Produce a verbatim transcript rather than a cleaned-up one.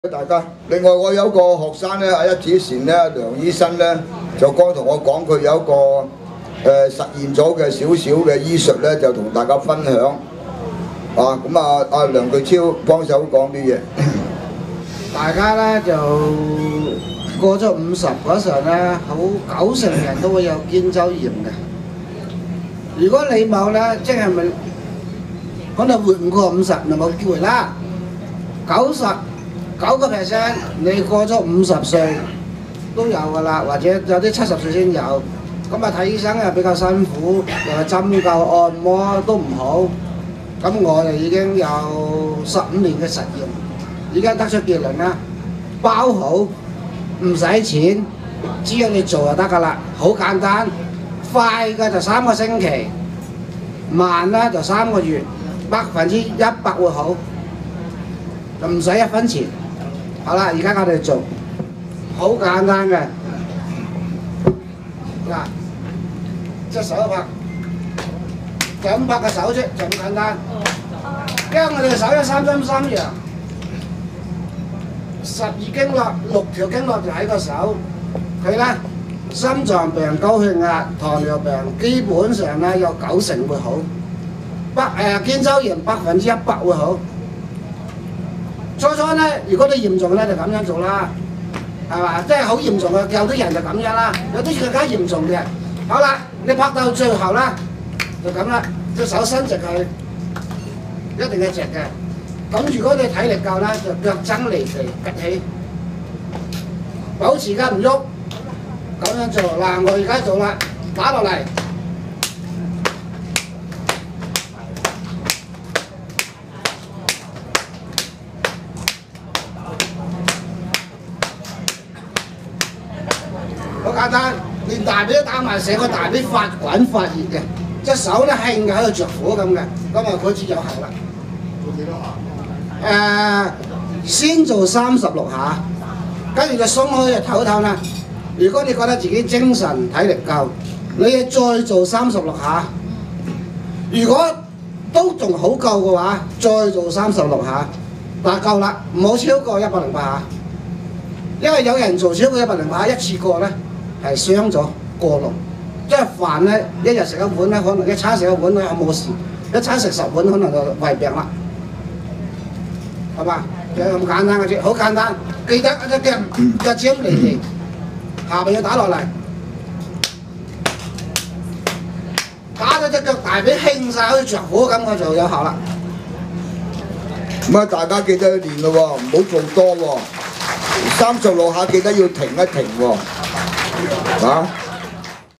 大家，另外我有個學生咧，喺一之前咧，梁醫生咧就剛同我講，佢有一個誒、呃、實驗咗嘅少少嘅醫術咧，就同大家分享。啊，咁啊，阿梁巨超幫手講啲嘢。 大家咧就過咗五十嗰時候咧，好九成人都會有肩周炎嘅。如果你冇咧，即係咪可能活唔過五十，就冇機會啦。九十九個 percent 你過咗五十歲都有㗎啦，或者有啲七十歲先有。咁啊睇醫生又比較辛苦，又係針灸按摩都唔好。咁我哋已經有十五年嘅實驗，而家得出結論啦，包好唔使錢，只要你做就得㗎啦，好簡單。快嘅就三個星期，慢咧就三個月，百分之一百會好，就唔使一分錢。好啦，而家我哋做，好簡單嘅。嗱，隻手拍，就咁拍個手啫，就咁簡單。因為我哋嘅手有三針三陽，十二經絡、六條經絡就喺個手，佢咧心臟病、高血壓、糖尿病基本上咧有九成會好，百誒肩周炎百分之一百會好。初初咧，如果你嚴重咧就咁樣做啦，係嘛？即係好嚴重嘅，有啲人就咁樣啦，有啲更加嚴重嘅。好啦，你拍到最後啦，就咁啦，隻手伸直佢，一定係直嘅。咁如果你體力夠咧，就腳踭離地趌起，保持㗎唔喐，咁樣做。嗱，我而家做啦，打落嚟。好簡單，連大髀都打埋，成個大髀發滾發熱嘅，隻手咧興嘅喺度着火咁嘅，咁啊嗰次有效啦。做幾多下？誒，先做三十六下，跟住就鬆開就唞唞啦。如果你覺得自己精神體力夠，你再做三十六下。如果都仲好夠嘅話，再做三十六下，但夠啦，唔好超過一百零八下。因為有人做超過一百零八下一次過咧。係傷咗過濃，即係飯咧一日食一碗咧，可能一餐食一碗咧冇事，一餐食十碗可能就胃病啦，係嘛？就咁簡單嘅啫，好簡單。記得隻腳腳尖離地，下邊要打落嚟，打到隻腳大髀興晒，好似着火咁，我就有效啦。 咁啊，大家記得去練咯喎，唔好做多喎。三十六下記得要停一停喎。啊！